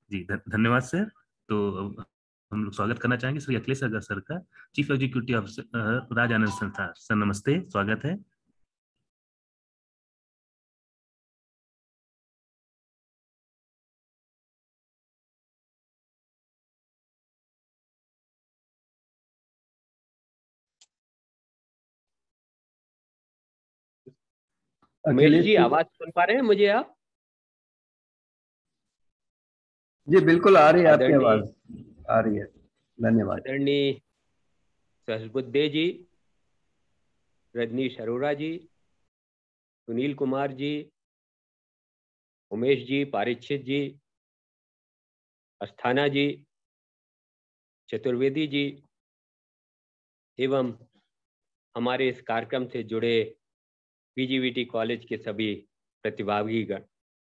जी धन्यवाद सर। तो हम लोग स्वागत करना चाहेंगे श्री अखिलेश अगर सर का, chief executive officer Raj Anand संस्थान। सर नमस्ते, स्वागत है। उमेश अखिलेश जी, जी, आवाज सुन पा रहे हैं मुझे आप? जी बिल्कुल आ रही है, आपकी आदरणीय आवाज आ रही है। धन्यवाद। आदरणीय सहसबुद्दे जी, रजनीश अरोड़ा जी, सुनील कुमार जी, उमेश जी, पारीक्षित जी, अस्थाना जी, चतुर्वेदी जी एवं हमारे इस कार्यक्रम से जुड़े पीजीवीटी कॉलेज के सभी प्रतिभागीगण,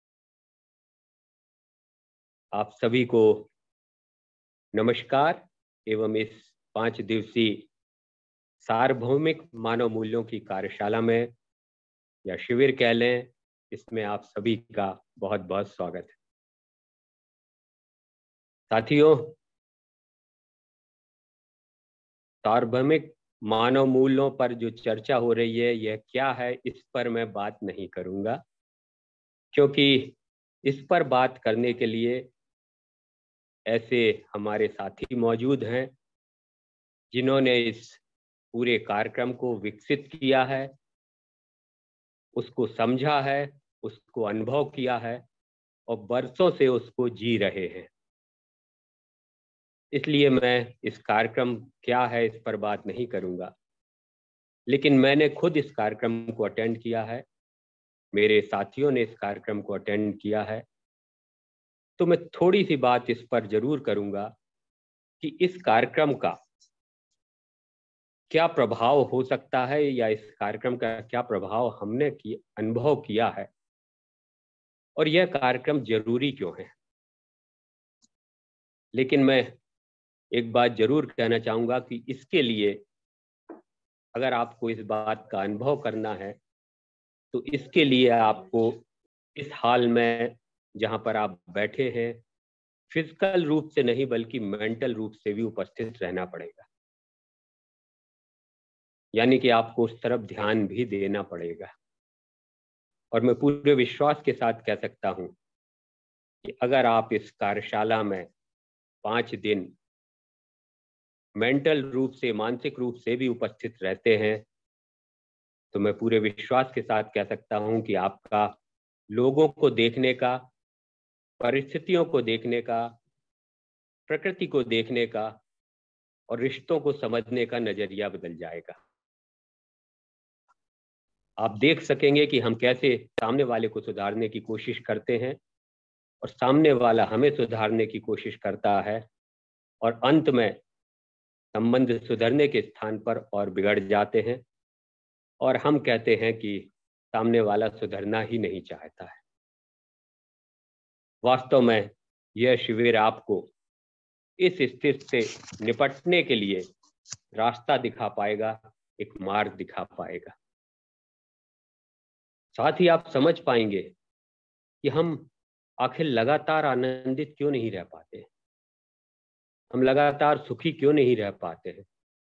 आप सभी को नमस्कार एवं इस 5 दिवसीय सार्वभौमिक मानव मूल्यों की कार्यशाला में या शिविर कह लें, इसमें आप सभी का बहुत बहुत स्वागत है। साथियों, सार्वभौमिक मानव मूल्यों पर जो चर्चा हो रही है यह क्या है, इस पर मैं बात नहीं करूंगा, क्योंकि इस पर बात करने के लिए ऐसे हमारे साथी मौजूद हैं जिन्होंने इस पूरे कार्यक्रम को विकसित किया है, उसको समझा है, उसको अनुभव किया है और बरसों से उसको जी रहे हैं। इसलिए मैं इस कार्यक्रम क्या है इस पर बात नहीं करूंगा, लेकिन मैंने खुद इस कार्यक्रम को अटेंड किया है, मेरे साथियों ने इस कार्यक्रम को अटेंड किया है, तो मैं थोड़ी सी बात इस पर जरूर करूंगा कि इस कार्यक्रम का क्या प्रभाव हो सकता है या इस कार्यक्रम का क्या प्रभाव हमने अनुभव किया है और यह कार्यक्रम जरूरी क्यों है। लेकिन मैं एक बात जरूर कहना चाहूंगा कि इसके लिए अगर आपको इस बात का अनुभव करना है तो इसके लिए आपको इस हाल में जहां पर आप बैठे हैं फिजिकल रूप से नहीं बल्कि मेंटल रूप से भी उपस्थित रहना पड़ेगा, यानी कि आपको उस तरफ ध्यान भी देना पड़ेगा। और मैं पूरे विश्वास के साथ कह सकता हूं कि अगर आप इस कार्यशाला में 5 दिन मेंटल रूप से, मानसिक रूप से भी उपस्थित रहते हैं तो मैं पूरे विश्वास के साथ कह सकता हूं कि आपका लोगों को देखने का, परिस्थितियों को देखने का, प्रकृति को देखने का और रिश्तों को समझने का नजरिया बदल जाएगा। आप देख सकेंगे कि हम कैसे सामने वाले को सुधारने की कोशिश करते हैं और सामने वाला हमें सुधारने की कोशिश करता है और अंत में संबंध सुधरने के स्थान पर और बिगड़ जाते हैं और हम कहते हैं कि सामने वाला सुधरना ही नहीं चाहता है। वास्तव में यह शिविर आपको इस स्थिति से निपटने के लिए रास्ता दिखा पाएगा, एक मार्ग दिखा पाएगा। साथ ही आप समझ पाएंगे कि हम आखिर लगातार आनंदित क्यों नहीं रह पाते, हम लगातार सुखी क्यों नहीं रह पाते हैं।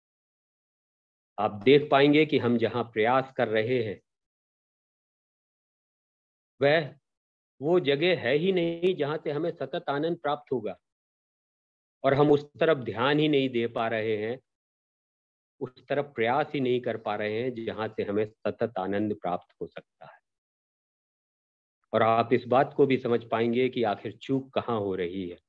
आप देख पाएंगे कि हम जहां प्रयास कर रहे हैं वह वो जगह है ही नहीं जहां से हमें सतत आनंद प्राप्त होगा, और हम उस तरफ ध्यान ही नहीं दे पा रहे हैं, उस तरफ प्रयास ही नहीं कर पा रहे हैं जहां से हमें सतत आनंद प्राप्त हो सकता है। और आप इस बात को भी समझ पाएंगे कि आखिर चूक कहाँ हो रही है।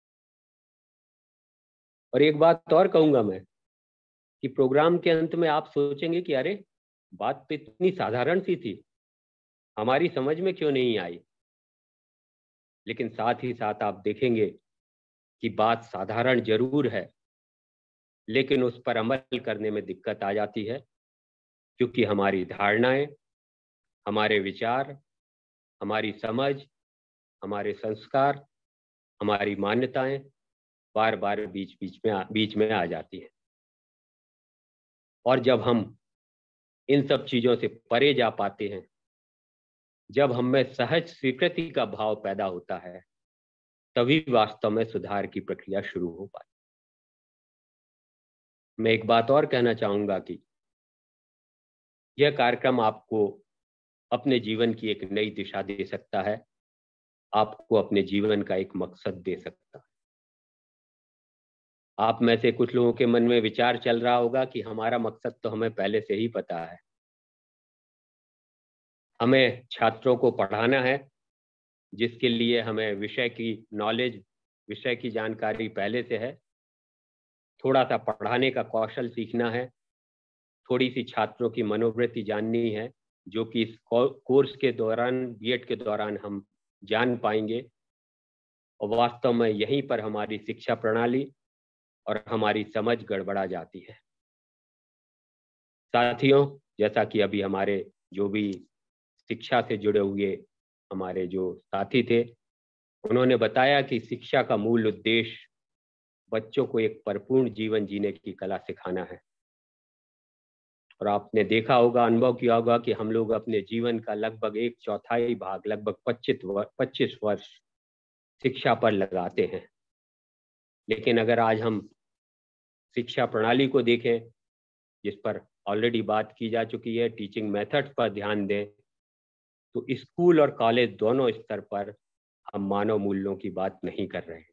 और एक बात और कहूंगा मैं कि प्रोग्राम के अंत में आप सोचेंगे कि अरे बात तो इतनी साधारण सी थी, हमारी समझ में क्यों नहीं आई। लेकिन साथ ही साथ आप देखेंगे कि बात साधारण जरूर है, लेकिन उस पर अमल करने में दिक्कत आ जाती है, क्योंकि हमारी धारणाएं, हमारे विचार, हमारी समझ, हमारे संस्कार, हमारी मान्यताएं बार बार बीच में आ जाती है। और जब हम इन सब चीजों से परे जा पाते हैं, जब हम में सहज स्वीकृति का भाव पैदा होता है, तभी वास्तव में सुधार की प्रक्रिया शुरू हो पाए। मैं एक बात और कहना चाहूंगा कि यह कार्यक्रम आपको अपने जीवन की एक नई दिशा दे सकता है, आपको अपने जीवन का एक मकसद दे सकता है। आप में से कुछ लोगों के मन में विचार चल रहा होगा कि हमारा मकसद तो हमें पहले से ही पता है, हमें छात्रों को पढ़ाना है, जिसके लिए हमें विषय की नॉलेज, विषय की जानकारी पहले से है, थोड़ा सा पढ़ाने का कौशल सीखना है, थोड़ी सी छात्रों की मनोवृत्ति जाननी है, जो कि इस कोर्स के दौरान, बीएड के दौरान हम जान पाएंगे। और वास्तव में यहीं पर हमारी शिक्षा प्रणाली और हमारी समझ गड़बड़ा जाती है। साथियों, जैसा कि अभी हमारे जो भी शिक्षा से जुड़े हुए हमारे जो साथी थे, उन्होंने बताया कि शिक्षा का मूल उद्देश्य बच्चों को एक परिपूर्ण जीवन जीने की कला सिखाना है। और आपने देखा होगा, अनुभव किया होगा कि हम लोग अपने जीवन का लगभग 1/4 भाग, लगभग 25 वर्ष शिक्षा पर लगाते हैं। लेकिन अगर आज हम शिक्षा प्रणाली को देखें, जिस पर ऑलरेडी बात की जा चुकी है, टीचिंग मेथड्स पर ध्यान दें, तो स्कूल और कॉलेज दोनों स्तर पर हम मानव मूल्यों की बात नहीं कर रहे हैं।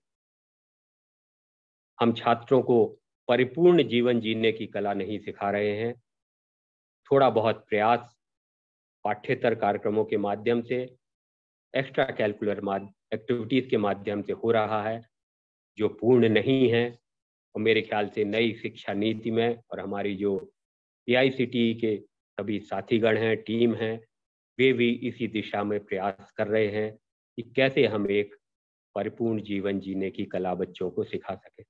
हम छात्रों को परिपूर्ण जीवन जीने की कला नहीं सिखा रहे हैं। थोड़ा बहुत प्रयास पाठ्येतर कार्यक्रमों के माध्यम से, एक्स्ट्रा कैरिकुलर एक्टिविटीज के माध्यम से हो रहा है, जो पूर्ण नहीं है। और मेरे ख्याल से नई शिक्षा नीति में और हमारी जो AICTE के सभी साथीगण हैं, टीम हैं, वे भी इसी दिशा में प्रयास कर रहे हैं कि कैसे हम एक परिपूर्ण जीवन जीने की कला बच्चों को सिखा सकें।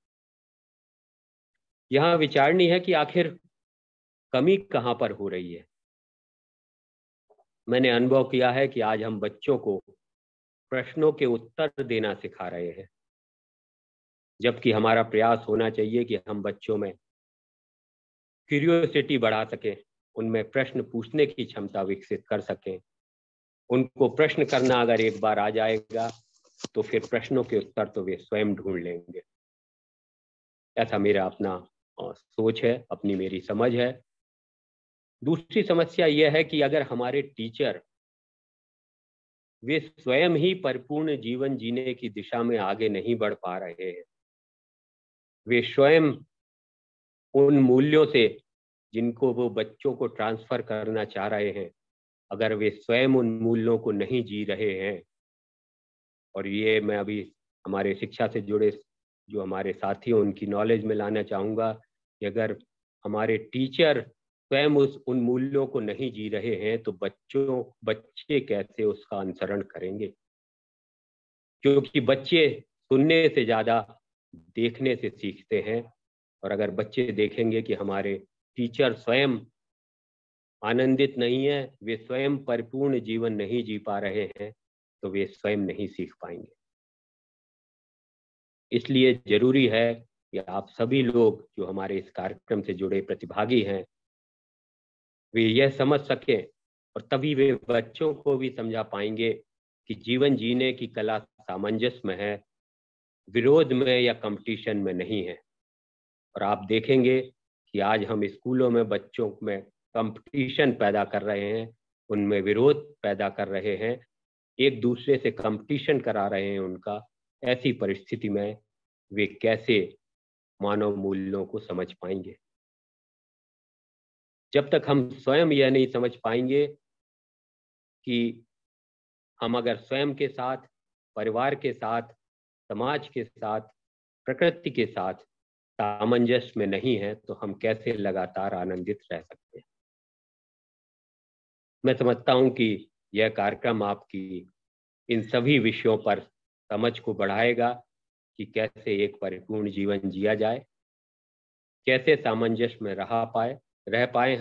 यहाँ विचारनी है कि आखिर कमी कहाँ पर हो रही है। मैंने अनुभव किया है कि आज हम बच्चों को प्रश्नों के उत्तर देना सिखा रहे हैं, जबकि हमारा प्रयास होना चाहिए कि हम बच्चों में क्यूरियोसिटी बढ़ा सकें, उनमें प्रश्न पूछने की क्षमता विकसित कर सकें। उनको प्रश्न करना अगर एक बार आ जाएगा तो फिर प्रश्नों के उत्तर तो वे स्वयं ढूंढ लेंगे। ऐसा मेरा अपना सोच है, अपनी मेरी समझ है। दूसरी समस्या यह है कि अगर हमारे टीचर वे स्वयं ही परिपूर्ण जीवन जीने की दिशा में आगे नहीं बढ़ पा रहे हैं, वे स्वयं उन मूल्यों से जिनको वो बच्चों को ट्रांसफर करना चाह रहे हैं, अगर वे स्वयं उन मूल्यों को नहीं जी रहे हैं, और ये मैं अभी हमारे शिक्षा से जुड़े जो हमारे साथी हैं उनकी नॉलेज में लाना चाहूँगा कि अगर हमारे टीचर स्वयं उन मूल्यों को नहीं जी रहे हैं तो बच्चे कैसे उसका अनुसरण करेंगे? क्योंकि बच्चे सुनने से ज़्यादा देखने से सीखते हैं। और अगर बच्चे देखेंगे कि हमारे टीचर स्वयं आनंदित नहीं है, वे स्वयं परिपूर्ण जीवन नहीं जी पा रहे हैं, तो वे स्वयं नहीं सीख पाएंगे। इसलिए जरूरी है कि आप सभी लोग जो हमारे इस कार्यक्रम से जुड़े प्रतिभागी हैं, वे यह समझ सकें, और तभी वे बच्चों को भी समझा पाएंगे कि जीवन जीने की कला सामंजस्य में है, विरोध में या कंपटीशन में नहीं है। और आप देखेंगे कि आज हम स्कूलों में बच्चों में कंपटीशन पैदा कर रहे हैं, उनमें विरोध पैदा कर रहे हैं, एक दूसरे से कंपटीशन करा रहे हैं उनका। ऐसी परिस्थिति में वे कैसे मानव मूल्यों को समझ पाएंगे? जब तक हम स्वयं यह नहीं समझ पाएंगे कि हम अगर स्वयं के साथ, परिवार के साथ, समाज के साथ, प्रकृति के साथ सामंजस्य में नहीं है, तो हम कैसे लगातार आनंदित रह सकते हैं? मैं समझता हूं कि यह कार्यक्रम आपकी इन सभी विषयों पर समझ को बढ़ाएगा कि कैसे एक परिपूर्ण जीवन जिया जाए, कैसे सामंजस्य में रह पाए।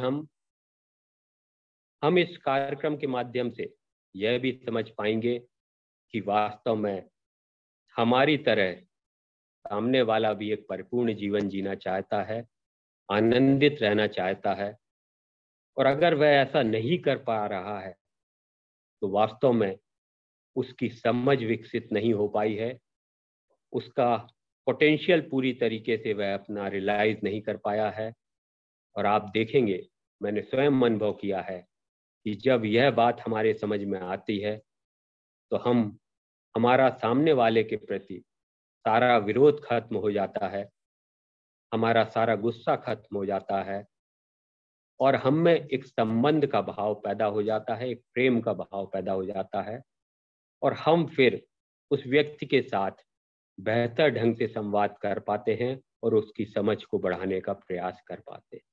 हम इस कार्यक्रम के माध्यम से यह भी समझ पाएंगे कि वास्तव में हमारी तरह सामने वाला भी एक परिपूर्ण जीवन जीना चाहता है, आनंदित रहना चाहता है, और अगर वह ऐसा नहीं कर पा रहा है तो वास्तव में उसकी समझ विकसित नहीं हो पाई है, उसका पोटेंशियल पूरी तरीके से वह अपना रियलाइज नहीं कर पाया है। और आप देखेंगे, मैंने स्वयं अनुभव किया है कि जब यह बात हमारे समझ में आती है तो हमारा सामने वाले के प्रति सारा विरोध खत्म हो जाता है, हमारा सारा गुस्सा खत्म हो जाता है और हम में एक संबंध का भाव पैदा हो जाता है, एक प्रेम का भाव पैदा हो जाता है और हम फिर उस व्यक्ति के साथ बेहतर ढंग से संवाद कर पाते हैं और उसकी समझ को बढ़ाने का प्रयास कर पाते हैं।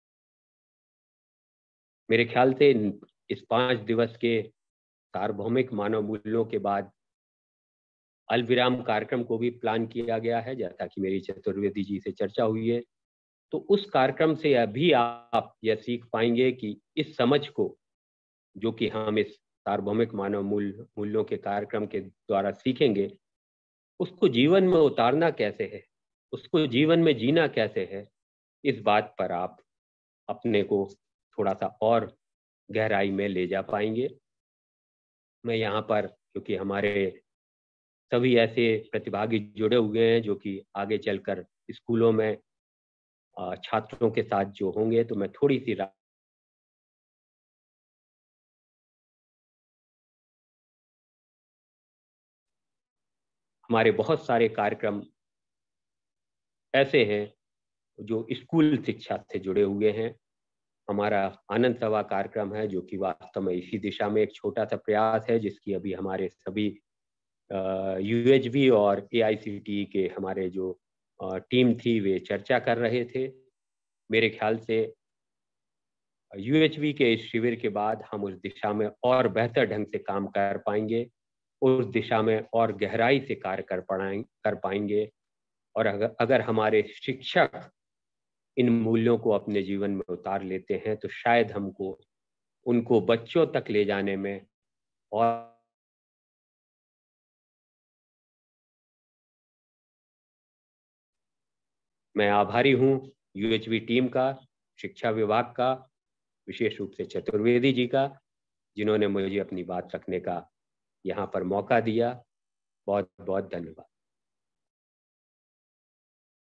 मेरे ख्याल से इस 5 दिवस के सार्वभौमिक मानव मूल्यों के बाद अल्पविराम कार्यक्रम को भी प्लान किया गया है, जैसा कि मेरी चतुर्वेदी जी से चर्चा हुई है। तो उस कार्यक्रम से अभी आप यह सीख पाएंगे कि इस समझ को, जो कि हम इस सार्वभौमिक मानव मूल्यों के कार्यक्रम के द्वारा सीखेंगे, उसको जीवन में उतारना कैसे है, उसको जीवन में जीना कैसे है, इस बात पर आप अपने को थोड़ा सा और गहराई में ले जा पाएंगे। मैं यहाँ पर, क्योंकि हमारे सभी ऐसे प्रतिभागी जुड़े हुए हैं जो कि आगे चलकर स्कूलों में छात्रों के साथ जो होंगे, तो मैं थोड़ी सी हमारे बहुत सारे कार्यक्रम ऐसे हैं जो स्कूल शिक्षा से जुड़े हुए हैं। हमारा आनंद सभा कार्यक्रम है जो कि वास्तव में इसी दिशा में एक छोटा सा प्रयास है, जिसकी अभी हमारे सभी UHV और AICTE के हमारे जो टीम थी वे चर्चा कर रहे थे। मेरे ख्याल से UHV के इस शिविर के बाद हम उस दिशा में और बेहतर ढंग से काम कर पाएंगे, उस दिशा में और गहराई से कार्य कर पाएंगे। और अगर हमारे शिक्षक इन मूल्यों को अपने जीवन में उतार लेते हैं तो शायद हमको उनको बच्चों तक ले जाने में और मैं आभारी हूँ UHV टीम का, शिक्षा विभाग का, विशेष रूप से चतुर्वेदी जी का, जिन्होंने मुझे अपनी बात रखने का यहाँ पर मौका दिया। बहुत बहुत धन्यवाद।